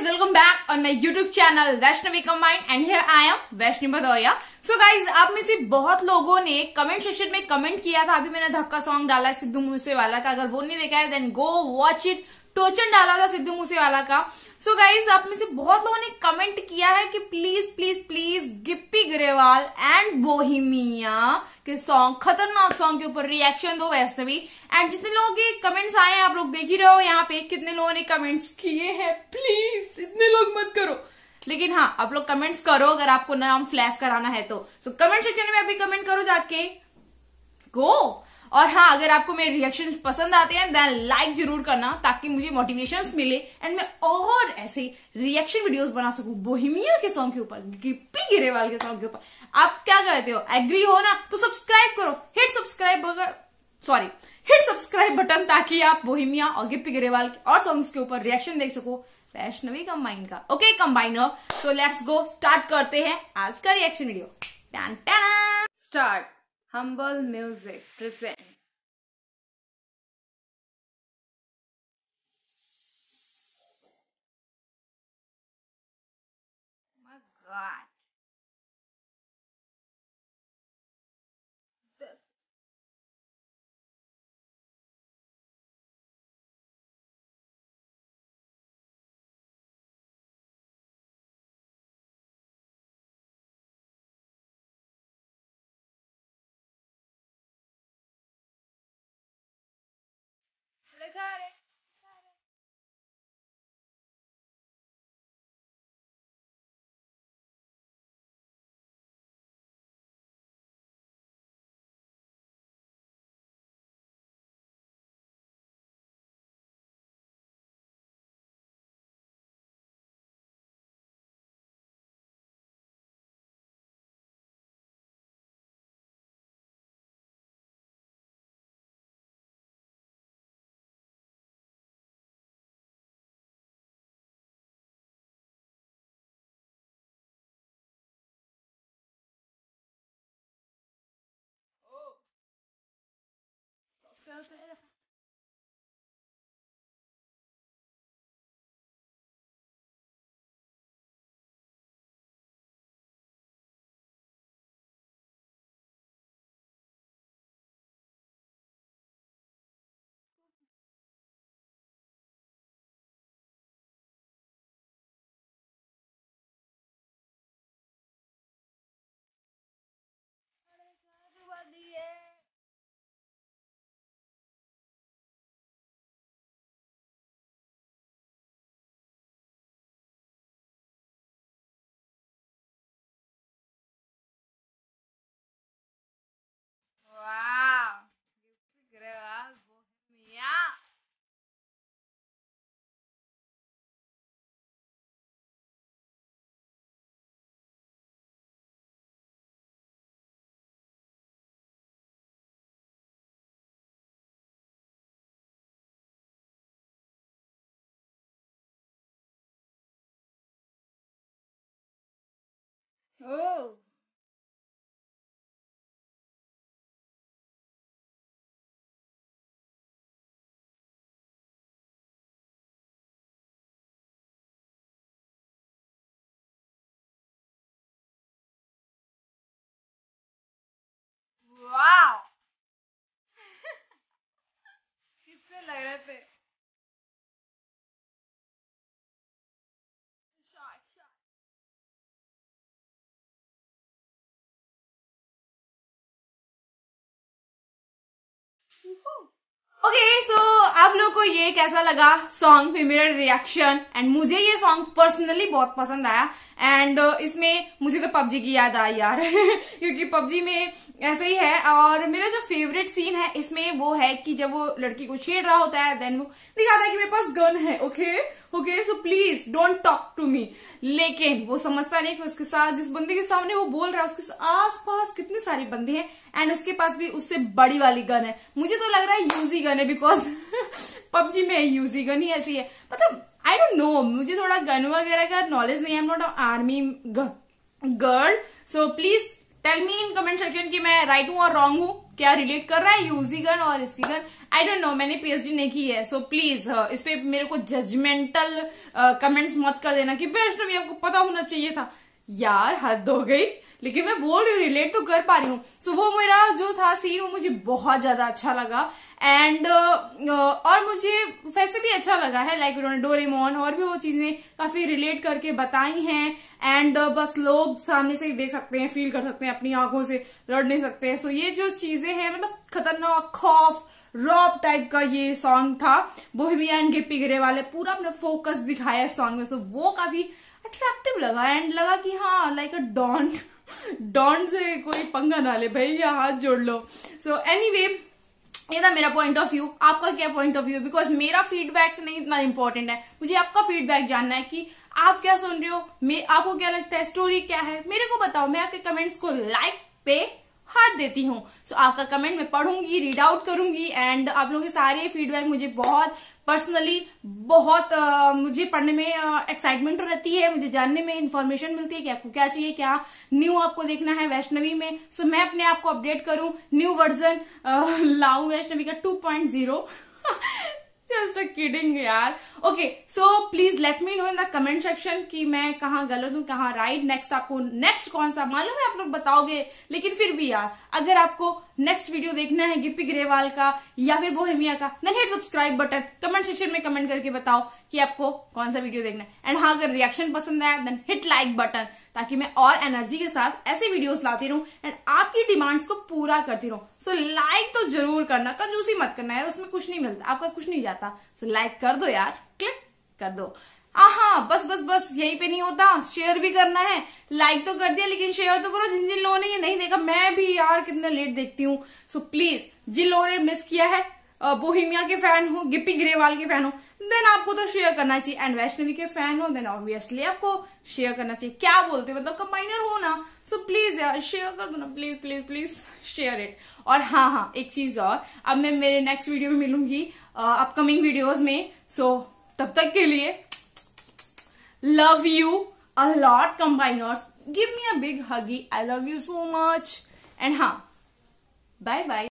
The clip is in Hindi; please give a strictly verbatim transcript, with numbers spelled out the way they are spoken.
guys, welcome back on my YouTube channel Vaishnavi combined and here I am Vaishnavi Bhadauria. So guys, आप में से बहुत लोगों ने कमेंट सेक्शन में कमेंट किया था। अभी मैंने धक्का सॉन्ग डाला है सिद्धू मूसेवाला का, अगर वो नहीं देखा है then go watch it. Tochan डाला था सिद्धू मूसेवाला का। सो so गाइज, आप में से बहुत लोगों ने कमेंट किया है कि please please please Gippy Grewal and Bohemia के सॉन्ग, खतरनाक सॉन्ग के ऊपर रिएक्शन दो वैष्णवी। एंड जितने लोगों के कमेंट्स आए हैं आप लोग देख ही रहे हो यहाँ पे कितने लोगों ने कमेंट्स किए हैं। प्लीज इतने लोग मत करो, लेकिन हाँ आप लोग कमेंट्स करो अगर आपको नाम फ्लैश कराना है तो। सो कमेंट सेक्शन में अभी कमेंट करो जाके, गो। और हाँ, अगर आपको मेरे रिएक्शन पसंद आते हैं देन लाइक जरूर करना ताकि मुझे मोटिवेशंस मिले एंड मैं और ऐसे रिएक्शन वीडियोस बना सकूं बोहेमिया के सॉन्ग के ऊपर, गिप्पी ग्रेवाल के सॉन्ग के ऊपर। आप क्या कहते हो, एग्री हो ना? तो सब्सक्राइब करो, hit subscribe sorry hit subscribe button ताकि आप बोहेमिया और गिप्पी ग्रेवाल के और सॉन्ग्स के ऊपर रिएक्शन देख सको वैष्णवी कंबाइन का। Okay combiner, so let's go, start करते हैं आज का reaction video. Start. Humble Music present. My God. This. Look at it. Wow. Gippy Grewal Bohemia. Oh. Wow. किससे लग रहे थे? Shot shot. ओके सो आप लोग को ये कैसा लगा सॉन्ग फिर मेरा रिएक्शन? एंड मुझे ये सॉन्ग पर्सनली बहुत पसंद आया एंड uh, इसमें मुझे तो पबजी की याद आई यार क्योंकि पबजी में ऐसे ही है। और मेरा जो फेवरेट सीन है इसमें वो है कि जब वो लड़की को छेड़ रहा होता है देन वो दिखाता है कि मेरे पास गन है। Okay okay so please don't talk to me. लेकिन वो समझता नहीं कि उसके साथ जिस बंदे के सामने वो बोल रहा है उसके आस पास कितने सारे बंदे हैं एंड उसके पास भी उससे बड़ी वाली गन है। मुझे तो लग रहा है यूजी गन है बिकॉज पबजी में यूजी गन ही ऐसी है। मतलब आई डोंट नो, मुझे थोड़ा गन वगैरह का नॉलेज नहीं है। I am not army girl, so please tell me in comment section कि मैं राइट हूं और रॉन्ग हूं। क्या रिलेट कर रहा है यूजी गन और इसकी गन, आई डोंट नो, मैंने पीएचडी नहीं की है, सो प्लीज इस पे मेरे को जजमेंटल कमेंट्स मत कर देना कि वैष्णवी आपको पता होना चाहिए था। यार हद हो गई, लेकिन मैं बोल रही हूँ रिलेट तो कर पा रही हूँ। सो so, वो मेरा जो था सीन वो मुझे बहुत ज्यादा अच्छा लगा एंड uh, और मुझे वैसे भी अच्छा लगा है, लाइक उन्होंने डोरेमोन और भी वो चीजें काफी रिलेट करके बताई हैं एंड uh, बस लोग सामने से ही देख सकते हैं, फील कर सकते हैं, अपनी आंखों से लड़ नहीं सकते हैं। सो so, ये जो चीजें हैं मतलब खतरनाक खौफ रॉब टाइप का ये सॉन्ग था। बोहेमिया एंड गिप्पी ग्रेवाल ने पूरा अपना फोकस दिखाया इस सॉन्ग में, सो so, वो काफी अट्रैक्टिव लगा एंड लगा कि हाँ लाइक अ डॉन डॉन से कोई पंगा ना ले भाई, या हाथ जोड़ लो। सो एनीवे ये था मेरा पॉइंट ऑफ व्यू। आपका क्या पॉइंट ऑफ व्यू? बिकॉज मेरा फीडबैक नहीं इतना इंपॉर्टेंट है, मुझे आपका फीडबैक जानना है कि आप क्या सुन रहे हो, मैं आपको क्या लगता है, स्टोरी क्या है, मेरे को बताओ। मैं आपके कमेंट्स को लाइक पे हार्ट देती हूँ। सो so, आपका कमेंट मैं पढ़ूंगी, रीड आउट करूंगी एंड आप लोगों के सारे फीडबैक मुझे बहुत पर्सनली बहुत uh, मुझे पढ़ने में एक्साइटमेंट uh, रहती है, मुझे जानने में इंफॉर्मेशन मिलती है कि आपको क्या चाहिए, क्या न्यू आपको देखना है वैष्णवी में। सो so, मैं अपने आप को अपडेट करूं, न्यू वर्जन uh, लाऊं वैष्णवी का two point zero. Just a kidding यार। Okay so please let me know in the comment section कि मैं कहाँ गलत हूँ कहाँ राइट। नेक्स्ट आपको नेक्स्ट कौन सा मालूम है, आप लोग बताओगे, लेकिन फिर भी यार अगर आपको नेक्स्ट वीडियो देखना है गिप्पी ग्रेवाल का या फिर बोहेमिया का, then hit subscribe button, comment section में कमेंट करके बताओ कि आपको कौन सा वीडियो देखना है। एंड हाँ अगर रिएक्शन पसंद आया देन हिट लाइक बटन, ताकि मैं और एनर्जी के साथ ऐसे वीडियोस लाती रहूं एंड आपकी डिमांड्स को पूरा करती रहूं। सो लाइक तो जरूर करना, कंजूसी मत करना यार, उसमें कुछ नहीं मिलता, आपका कुछ नहीं जाता। सो लाइक कर दो यार, क्लिक कर दो। हाँ बस बस बस यहीं पे नहीं होता, शेयर भी करना है। लाइक तो कर दिया लेकिन शेयर तो करो। जिन जिन लोगों ने ये नहीं देखा, मैं भी यार कितना लेट देखती हूँ, सो प्लीज जिन लोगों ने मिस किया है, बोहेमिया के फैन हो, गिप्पी ग्रेवाल के फैन हो, देन आपको तो शेयर करना चाहिए एंड वैष्णवी के फैन हो देन ऑब्वियसली आपको शेयर करना चाहिए। क्या बोलते मतलब कंबाइनर हो ना, सो प्लीज यार शेयर कर दो ना, please please please share it. और हाँ हाँ एक चीज और, अब मैं मेरे नेक्स्ट वीडियो में मिलूंगी अपकमिंग वीडियोस में। सो so, तब तक के लिए love you a lot combiners, give me a big huggy, I love you so much and हाँ बाय बाय।